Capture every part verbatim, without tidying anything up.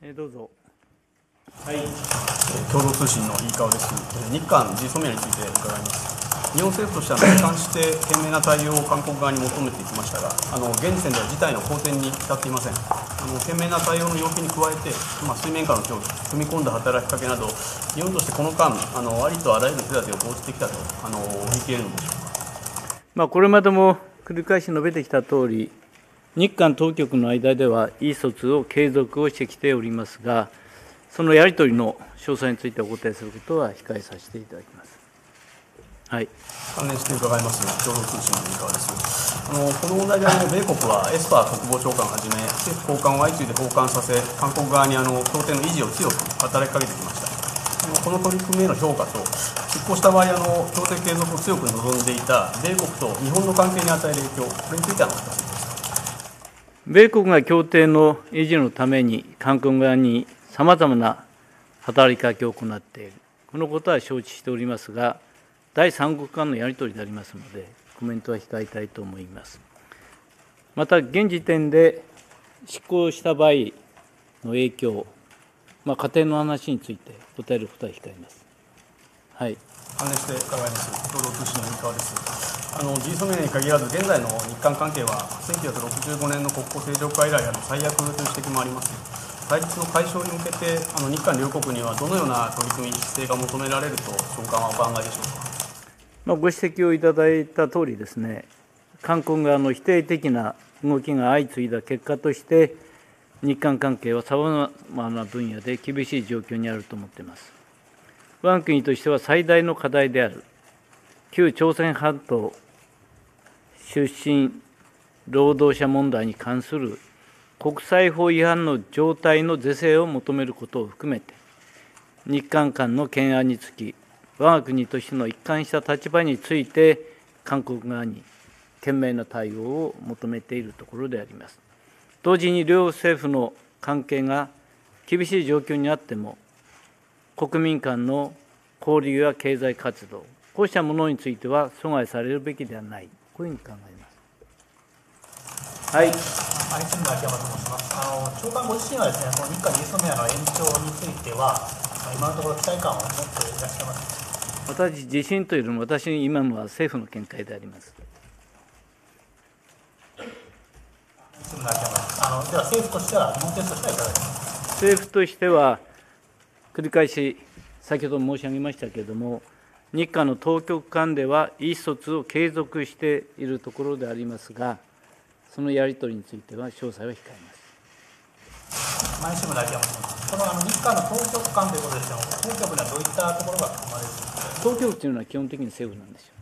えー、どうぞ。 はい、共同通信の飯川です。日韓 ジーソミアについて伺います。日本政府としては一貫して懸命な対応を韓国側に求めていきましたが、あの現時点では事態の好転に至っていません。あの懸命な対応の要求に加えて、まあ、水面下の協議、踏み込んだ働きかけなど、日本としてこの間、あのありとあらゆる手立てを講じてきたとあの言い切れるのでしょうか。 まあ、これまでも繰り返し述べてきたとおり、日韓当局の間では意思疎通を継続をしてきておりますが、そのやり取りの詳細についてお答えすることは控えさせていただきます。はい、 関連して伺います共同通信の飯川です。あのこの問題であの米国はエスパー国防長官をはじめ政府高官を相次いで訪韓させ、韓国側にあの協定の維持を強く働きかけてきました。この取り組みへの評価と、実行した場合あの協定継続を強く望んでいた米国と日本の関係に与える影響、これについてはお聞かせください。 米国が協定の維持のために韓国側にさまざまな働きかけを行っている、このことは承知しておりますが、第三国間のやり取りでありますので、コメントは控えたいと思います。また、現時点で執行した場合の影響、まあ、家庭の話について答えることは控えます。はい、 関連して伺います。共同通信の飯川です。あの ジーソミアに限らず、現在の日韓関係はせんきゅうひゃくろくじゅうごねんの国交正常化以来あの最悪という指摘もあります。対立の解消に向けて、あの日韓両国にはどのような取り組み、姿勢が求められると、長官はお考えでしょうか。 まあ、ご指摘をいただいたとおりですね、韓国側の否定的な動きが相次いだ結果として、日韓関係はさまざまな分野で厳しい状況にあると思っています。我が国としては最大の課題である旧朝鮮半島出身労働者問題に関する国際法違反の状態の是正を求めることを含めて、日韓間の懸案につき、我が国としての一貫した立場について、韓国側に懸命な対応を求めているところであります。同時に両政府の関係が厳しい状況にあっても、国民間の交流や経済活動、こうしたものについては阻害されるべきではない、こういうふうに考えます。はい。 アイチームの秋山と申します。あの長官ご自身はですね、この日韓ジーソミアの延長については、今のところ期待感を持っていらっしゃいます。 私自身というよりも、私、今のは政府の見解であります。 あのでは政府としては、日本政府としてはいかがですか。 政府としては、繰り返し、先ほど申し上げましたけれども、日韓の当局間では意思疎通を継続しているところでありますが、そのやり取りについては詳細は控えます。 毎週の秋山さん、このあの日韓の当局間ということですけども、当局にはどういったところが含まれるんですか。 当局というのは基本的に政府なんですよ。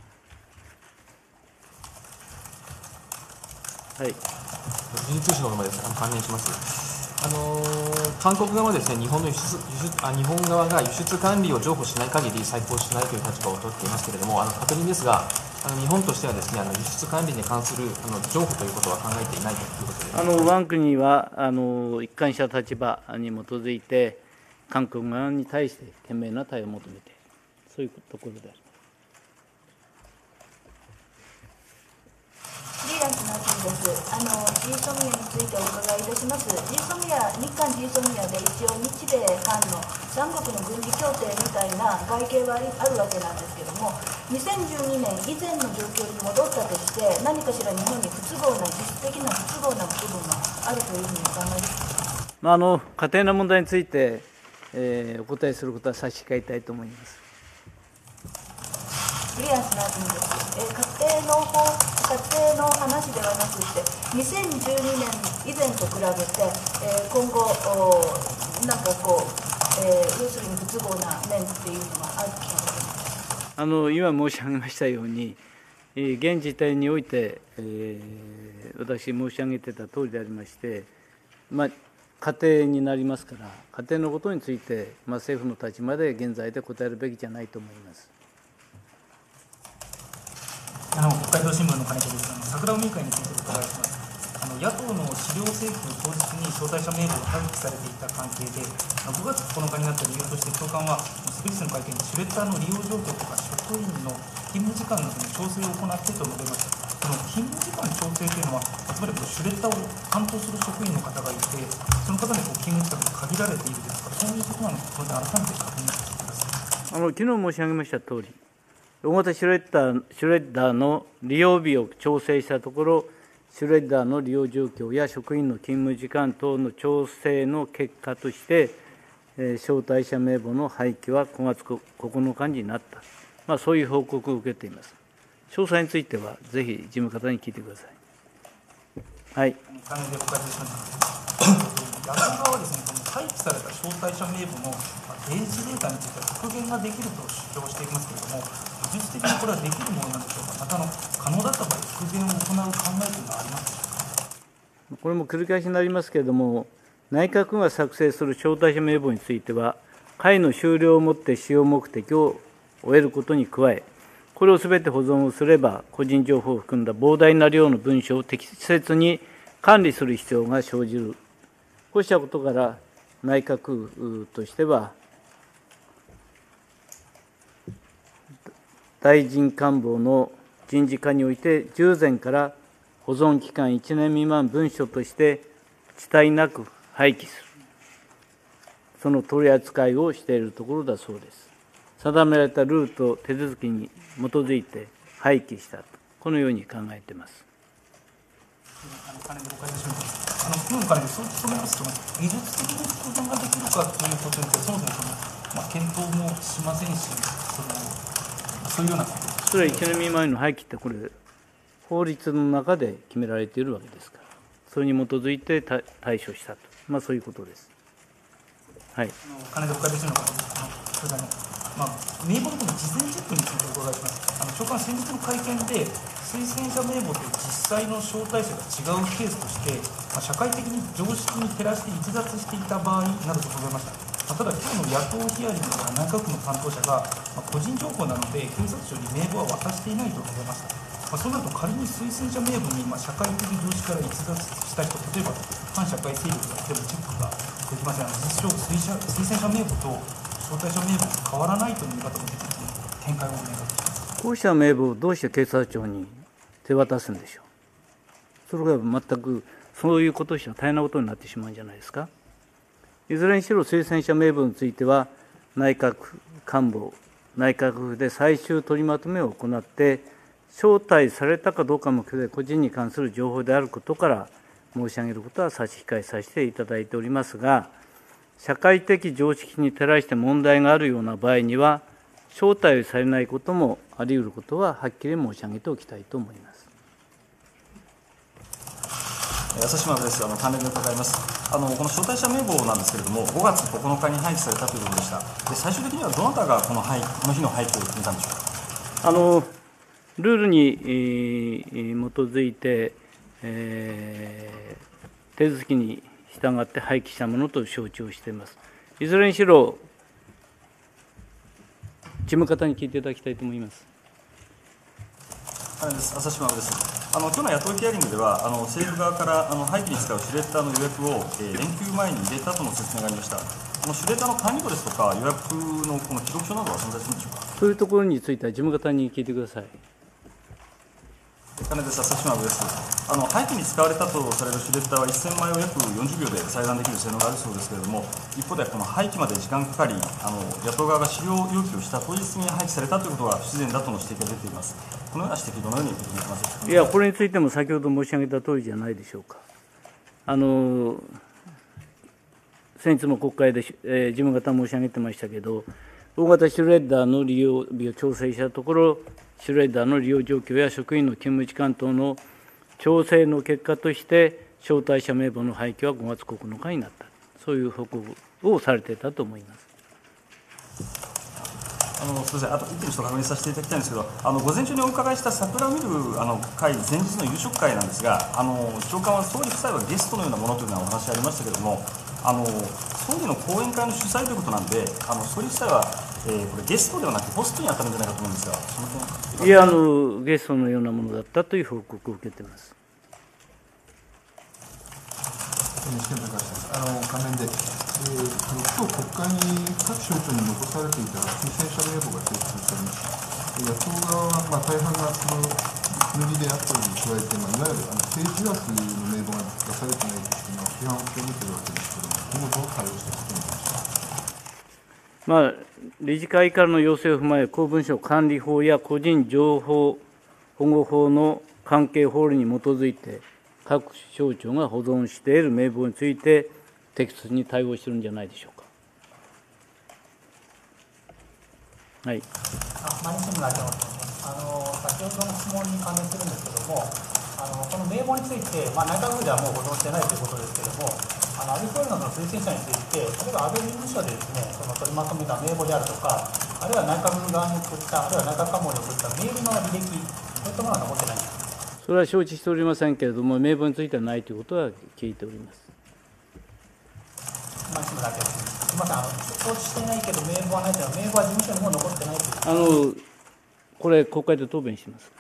はい。 時事通信の方です。関連します。あのー、韓国側はですね、日本の輸出輸出あ日本側が輸出管理を譲歩しない限り再考しないという立場を取っていますけれども、あの確認ですが、あの日本としてはですね、あの輸出管理に関するあの譲歩ということは考えていないということです。 あの我が国はあの一貫した立場に基づいて、韓国側に対して懸命な対応を求めている、そういうところであります。 フリーランスのアキです。あの ジーソミアについてお伺いいたします。ジーソミア、日韓 ジーソミアで一応日米韓の三国の軍事協定みたいな外形はあるわけなんですけども、にせんじゅうにねん以前の状況に戻ったとして、何かしら日本に不都合な、実質的な不都合な部分があるというふうにお考えですか。 まあ、あの家庭の問題について、えー、お答えすることは差し控えたいと思います。 フリーランスのアキです。えー、家庭の方家庭の話ではなくて、にせんじゅうにねん以前と比べて、えー、今後、なんかこう、えー、要するに不都合な面っていうのがあると思います。 あの今申し上げましたように、えー、現時点において、えー、私申し上げてた通りでありまして、まあ、家庭になりますから、家庭のことについて、まあ、政府の立場で現在で答えるべきじゃないと思います。 あの北海道新聞の金子です。あの桜尾民会についてお伺いします。あの野党の資料請求当日に招待者名簿を廃棄されていた関係で、ごがつここのかになった理由として、長官は昨日の会見でシュレッダーの利用状況とか職員の勤務時間などの調整を行ってと述べました。この勤務時間調整というのは、 つまりこのシュレッダーを担当する職員の方がいて、その方にこう勤務時間が限られているですから、そういうことなので、これで改めて確認してください。 あの昨日申し上げました通り、大型シュレッダーシュレッダーの利用日を調整したところ、シュレッダーの利用状況や職員の勤務時間等の調整の結果として、えー、招待者名簿の廃棄はごがつここのかになった、まあ、そういう報告を受けています。詳細については、ぜひ事務方に聞いてください。はい。 関連でお答えします野党側はですね、この廃棄された招待者名簿のデージデータについては復元ができると主張していますけれども、技術的にこれはできるものなんでしょうか、またあの可能だった場合、復元を行う考えというのはありますでしょうか。 これも繰り返しになりますけれども、内閣府が作成する招待者名簿については、会の終了をもって使用目的を終えることに加え、これをすべて保存をすれば、個人情報を含んだ膨大な量の文書を適切に管理する必要が生じる。こうしたことから、内閣府としては、大臣官房の人事課において、従前から保存期間いちねん未満文書として遅滞なく廃棄する、その取り扱いをしているところだそうです。定められたルールと手続きに基づいて廃棄したと、このように考えています。 関連でお答えします。あの今の関連でそう務めますと、技術的に復元ができるかということについて、そもそもその、まあ、検討もしませんし、そのそういうようなことです。 それはいちねん未満の廃棄って、これ、法律の中で決められているわけですから、それに基づいて対処したと、まあ、そういうことです。はい、 関連でお答えできるのか、それからね、まあ、名簿の事前チェックについてお伺いします。あの長官、先日の会見で、推薦者名簿と実際の招待者が違うケースとして、まあ、社会的に常識に照らして逸脱していた場合などと述べました。まあ、ただ、今日の野党ヒアリングでは内閣府の担当者が、まあ、個人情報なので、警察庁に名簿は渡していないと述べました。まあ、そうなると、仮に推薦者名簿に、まあ、社会的常識から逸脱した人、例えば反社会勢力がでもチェックができません。実証推薦推薦者名簿と招待者名簿が変わらないという見方もできますので、見解をお願いします。 こうした名簿をどうして警察庁に手渡すんでしょう。それが全くそういうこととしては大変なことになってしまうんじゃないですか。いずれにしろ推薦者名簿については、内閣官房、内閣府で最終取りまとめを行って、招待されたかどうかも含め個人に関する情報であることから申し上げることは差し控えさせていただいておりますが、社会的常識に照らして問題があるような場合には、招待されないこともあり得ることははっきり申し上げておきたいと思います。 朝島です。あの関連で伺います。あのこの招待者名簿なんですけれども、ごがつここのかに廃棄されたということでした。で最終的にはどなたがこの廃この日の廃棄を決めたんでしょうか。 あのルールに、えー、基づいて、えー、手続きに従って廃棄したものと承知をしています。いずれにしろ、事務方に聞いていただきたいと思います。 はい、です朝島です。あの今日の野党ヒアリングでは、あの政府側からあの廃棄に使うシュレッダーの予約を、えー、連休前に入れたとの説明がありました。このシュレッダーの管理簿ですとか、予約のこの記録書などは存在するんでしょうか。 そういうところについては、事務方に聞いてください。 金です朝島です。あの廃棄に使われたとされるシュレッダーはせんまいを約よんじゅうびょうで裁断できる性能があるそうですけれども、一方でこの廃棄まで時間かかり、あの野党側が資料要求をした当日に廃棄されたということは不自然だとの指摘が出ています。このような指摘、どのように受け止めてますか。 いや、これについても先ほど申し上げた通りじゃないでしょうか。あの先日も国会で、えー、事務方申し上げてましたけど、大型シュレッダーの利用日を調整したところ、シュレッダーの利用状況や職員の勤務時間等の調整の結果として、招待者名簿の廃棄はごがつここのかになった、そういう報告をされていたと思います。 あのすみません、あと一点ちょっと確認させていただきたいんですけど、あの午前中にお伺いした桜を見るあの会、前日の夕食会なんですが、あの長官は総理夫妻はゲストのようなものというようなお話ありましたけれども、あの総理の講演会の主催ということなんで、あの総理夫妻は、えー、これゲストではなくホストに当たるんじゃないかと思うんですが、その点いやあの、ゲストのようなものだったという報告を受けています。 あの関連で、えー、今日国会に各省庁に残されていた推薦者名簿が提出されました。野党側は、まあ、大半がその塗りであったりに加えて、まあ、いわゆるあの政治枠の名簿が出されてないというのは批判を強めているわけですけれども、今後どう対応していくことになりますか。 まあ、理事会からの要請を踏まえ、公文書管理法や個人情報保護法の関係法令に基づいて、各省庁が保存している名簿について、適切に対応しているんじゃないでしょうか。はい。 あ、マニシムラジオあの先ほどの質問に関連するんですけれども、あのこの名簿について、まあ、内閣府ではもう保存してないということですけれども、あの安倍総理などの推薦者について、例えば安倍事務所でですね、その取りまとめた名簿であるとか、あるいは内閣府側に送った、あるいは内閣官房に送ったメールの履歴、そういったものは残ってないんですか。 それは承知しておりませんけれども、名簿についてはないということは聞いております。 マニシムラジオすみません、あの承知していないけど、名簿はないというのは、名簿は事務所にも残ってないという。 あのこれ、国会で答弁します。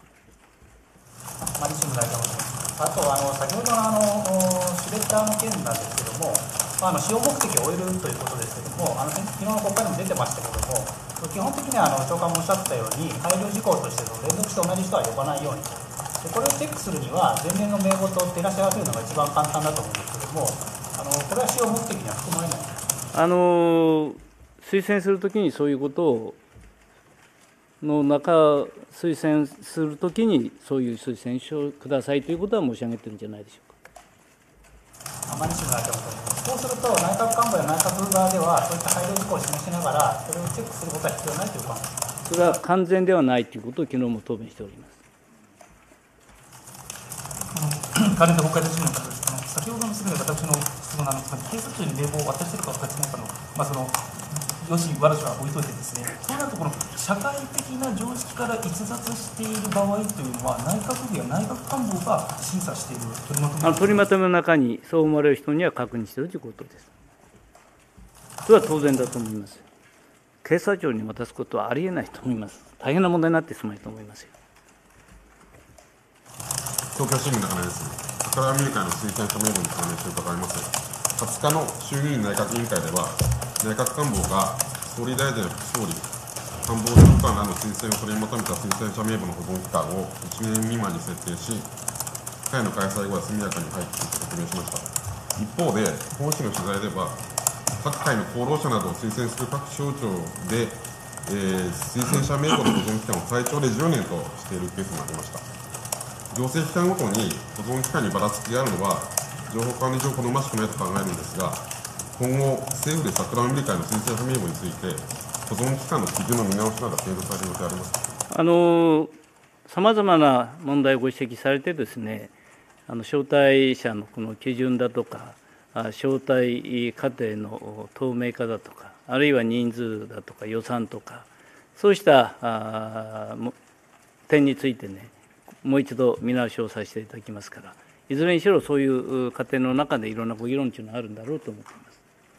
マリシム大統領あとあの、先ほどのあのシュレッダーの件なんですけども、まあ、あの使用目的を終えるということですけども、あの昨日の国会でも出てましたけども、基本的にはあの長官もおっしゃったように、配慮事項として連続して同じ人は呼ばないように、でこれをチェックするには、前年の名簿と照らし合わせるのが一番簡単だと思うんですけども、あのこれは使用目的には含まれない。 あの推薦するときにそういうことをの中、推薦するときに、そういう推薦書をくださいということは申し上げてるんじゃないでしょうか。 マニシム大統領そうすると、内閣官房や内閣府側では、そういった配慮事項を示しながら、それをチェックすることは必要ないという考えですか。 それは完全ではないということを昨日も答弁しております。 関連で国会で質問の方です。あの先ほどのすぐに私の質問なんですが、警察庁に名簿を渡しているか渡してないかの、まあ、そのよし、悪しは置いといてですね、そうなると、この社会的な常識から逸脱している場合というのは、内閣府や内閣官房が審査している取りまとめあの取りまとめの中に、そう思われる人には確認しているということです。それは当然だと思います。警察庁に渡すことはありえないと思います。大変な問題になってしまうと思いますよ。 東京新聞の中です。桜アメリカの推薦者名簿に関連して伺います。はつかの衆議院内閣委員会では、内閣官房が総理大臣や副総理、官房長官らの推薦を取りまとめた推薦者名簿の保存期間をいちねん未満に設定し、会の開催後は速やかに廃棄すると説明しました。一方で、本市の取材では、各会の功労者などを推薦する各省庁で、えー、推薦者名簿の保存期間を最長でじゅうねんとしているケースもありました。行政機関ごとに保存期間にばらつきがあるのは、情報管理上好ましくないと考えるんですが、今後、政府で桜アメリカの推薦者名簿について、保存期間の基準の見直しなど検討される予定ありますか。 あのさまざまな問題をご指摘されてですね、あの招待者のこの基準だとか、招待過程の透明化だとか、あるいは人数だとか予算とか、そうしたあ点についてね、もう一度見直しをさせていただきますから、いずれにしろそういう過程の中でいろんなご議論というのがあるんだろうと思っています。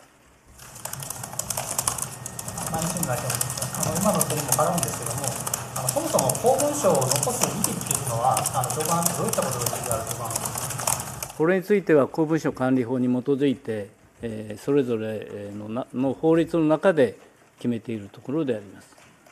マニシム大統領あの今の点にも絡むんですけれども、あのそもそも公文書を残す意義っていうのは、あの長官どういったことが意義があると思いますか。 これについては公文書管理法に基づいて、えー、それぞれのなの法律の中で決めているところであります。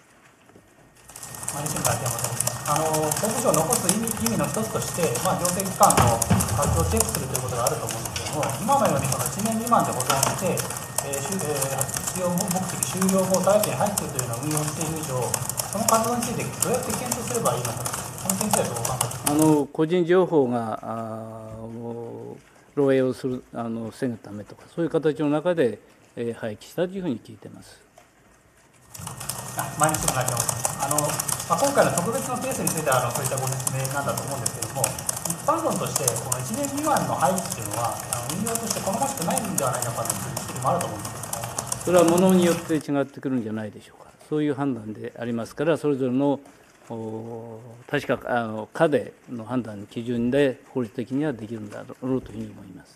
マニシム大統領あの公文書を残す意味意味の一つとして、まあ、行政機関の活動をチェックするということがあると思うんですけれども、今のようにそのいちねん未満で保存して、えーえー、使用目的終了後、体系に入っているというのを運用している以上、その活動についてどうやって検討すればいいのか、この点についてはどうお考えですか。あの個人情報があ漏洩をするあの防ぐためとか、そういう形の中で、えー、廃棄したというふうに聞いています。 毎日の内容あの、まあ、今回の特別のケースについてはあのそういったご説明なんだと思うんですけれども、一般論として、このいちねん未満の廃棄というのは、あの運用として好ましくないんではないのかという指摘もあると思うんですけども、 それはものによって違ってくるんじゃないでしょうか。そういう判断でありますから、それぞれの確かあの課での判断の基準で法律的にはできるんだろうというふうに思います。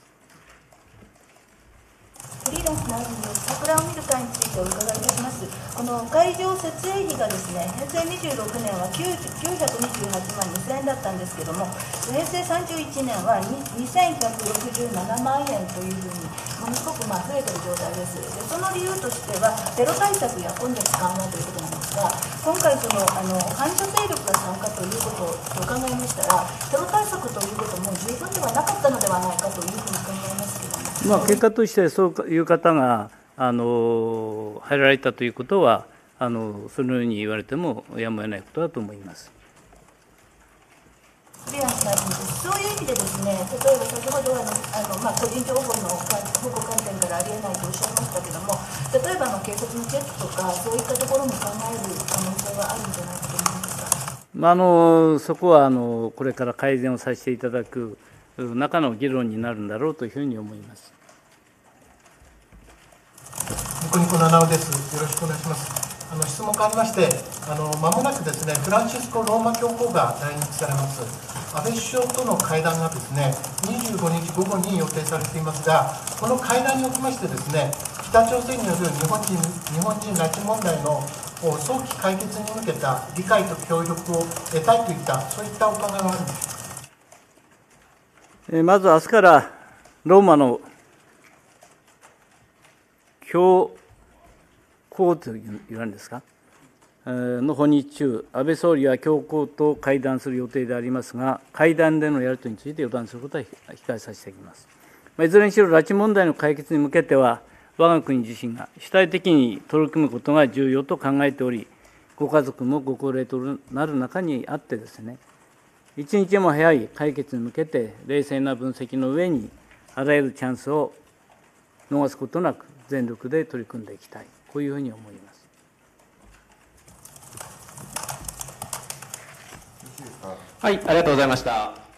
フリーランスのアジに桜を見る会についてお伺いいたします。この会場設営費がですね、平成にじゅうろくねんはきゅうひゃくにじゅうはちまんにせんえんだったんですけども、平成さんじゅういちねんはにせんひゃくろくじゅうななまんえんというふうに、ものすごくまあ増えている状態です。で、その理由としては、テロ対策や混雑緩和ということなんです。 ですが、今回その、あの反社勢力が参加ということを考えましたら、テロ対策ということも十分ではなかったのではないかというふうに考えますけれども、 まあ、結果としてそういう方があの入られたということは、あのそのように言われてもやむを得ないことだと思います。 クリアになるんです。そういう意味でですね、例えば先ほどあのあの、まあ、個人情報の保護観点からありえないとおっしゃいましたけれども、例えばあの警察のチェックとか、そういったところも考える可能性はあるんじゃないかと思いますか。 まあ、あのそこはあのこれから改善をさせていただく中の議論になるんだろうというふうに思います。 ニコニコ七尾です。よろしくお願いします。あの質問変わりまして、あの間もなくですね、フランシスコ・ローマ教皇が来日されます。安倍首相との会談がですね、にじゅうごにち午後に予定されていますが、この会談におきましてですね、北朝鮮による日本人日本人拉致問題の早期解決に向けた理解と協力を得たいといったそういったお考えはあるんでしょうか。 まず明日からローマの教皇と言われるんですか、の訪日中、安倍総理は教皇と会談する予定でありますが、会談でのやり取りについて予断することは控えさせていただきます。いずれにしろ、拉致問題の解決に向けては、我が国自身が主体的に取り組むことが重要と考えており、ご家族もご高齢となる中にあってですね、一日も早い解決に向けて、冷静な分析の上に、あらゆるチャンスを逃すことなく、全力で取り組んでいきたい、こういうふうに思います。 はい、ありがとうございました。